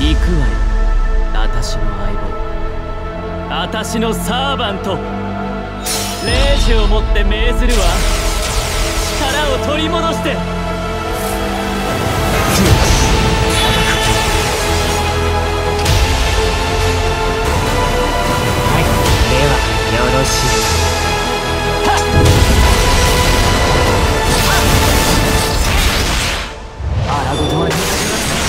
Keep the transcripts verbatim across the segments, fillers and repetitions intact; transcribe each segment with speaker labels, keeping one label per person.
Speaker 1: 行くわよ、私の相棒、私のサーバント。霊視をもって命ずるわ。力を取り戻して。
Speaker 2: はい、ではよろしい。
Speaker 1: 荒ごとは苦手だ。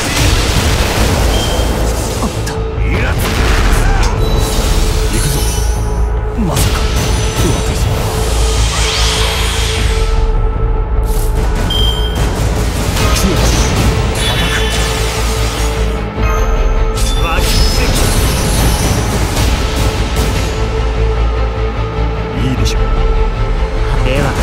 Speaker 3: あったイラつ行くぞ。まさか私強くアタックバキセキいいでしょう。
Speaker 2: では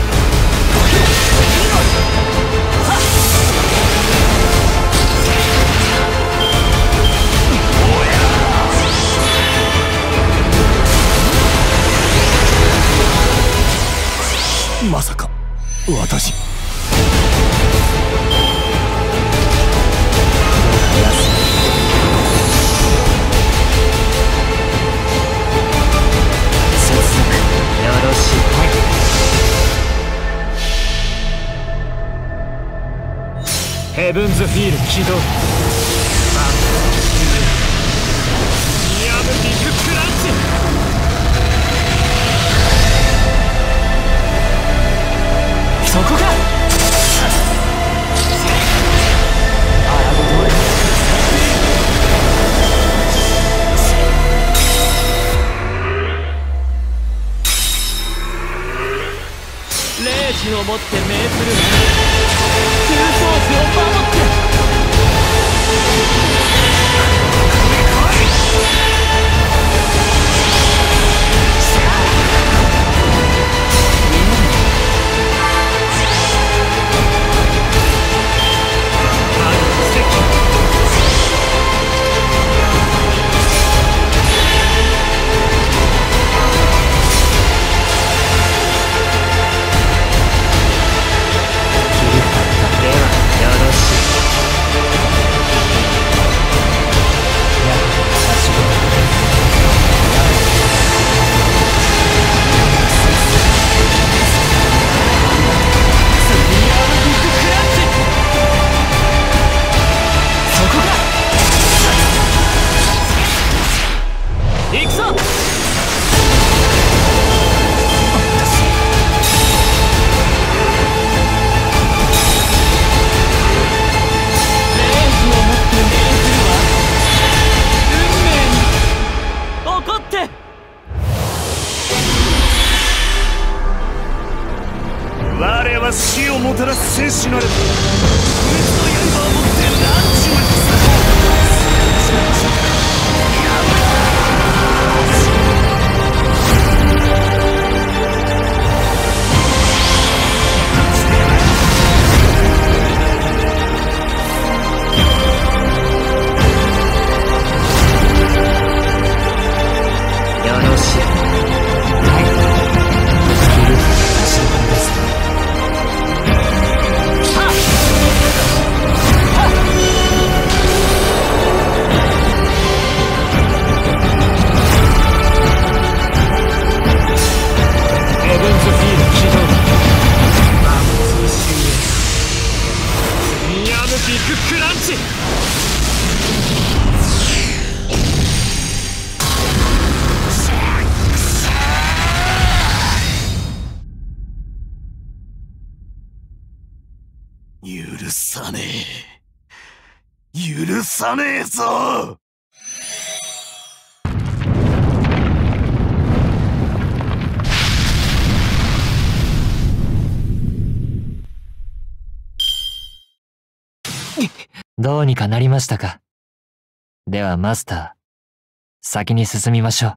Speaker 3: まさか私
Speaker 1: ヘブンズフィール起動。ニアムビッグクランチ。そこか。荒ごとは霊視をもって命ずる。急ソースを守って。
Speaker 3: 我は死をもたらす戦士なれば、不滅の刃を持ってランチを
Speaker 2: よろしい。はい、私の番です。
Speaker 1: ビッグクランチ。
Speaker 3: 許さねえ許さねえぞ。
Speaker 2: どうにかなりましたか。ではマスター、先に進みましょう。